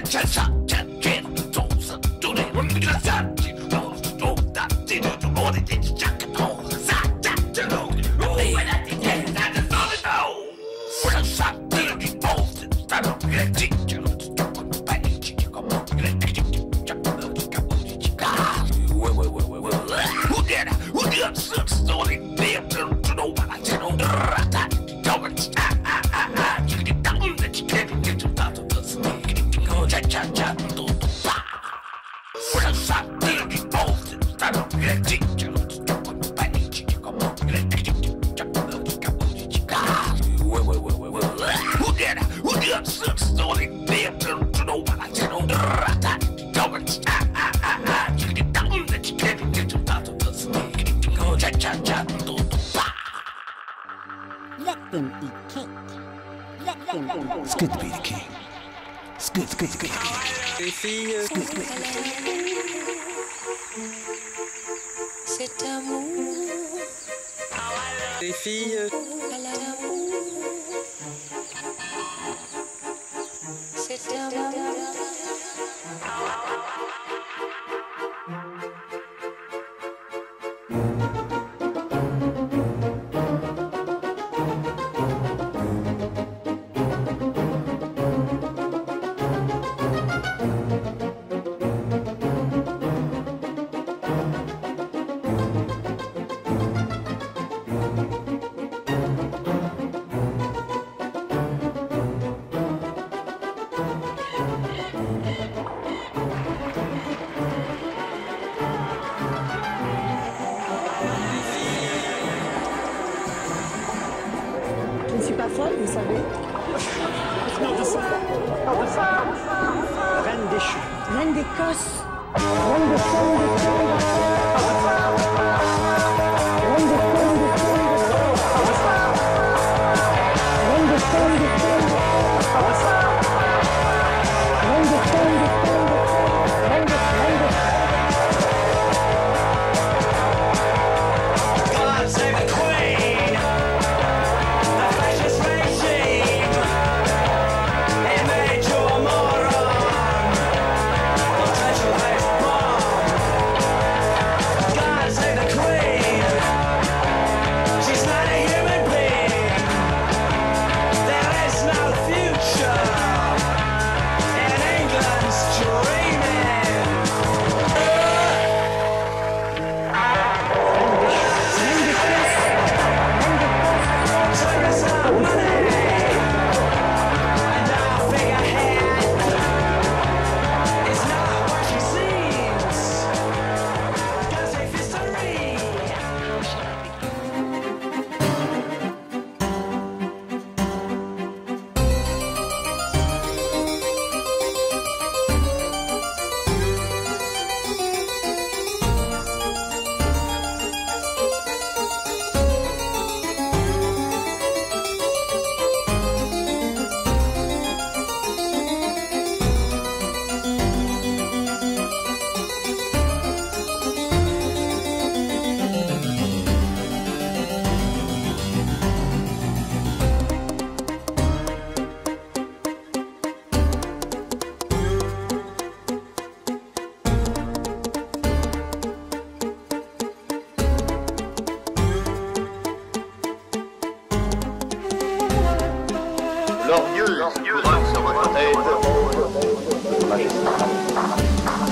Let them eat cake. Let them eat cake. It's good to be the king. It's good to be the king. Les filles, cet amour, les filles, cet amour. Je ne suis pas folle, vous savez. Reine déchue. Reine d'Écosse. Reine de Reine God save the Queen, the fascist regime, it made you a moron, the treasure-based bomb. God save the Queen, she's not a human being, there is no future in England's dreaming. L'orgueil couronne sur votre tête.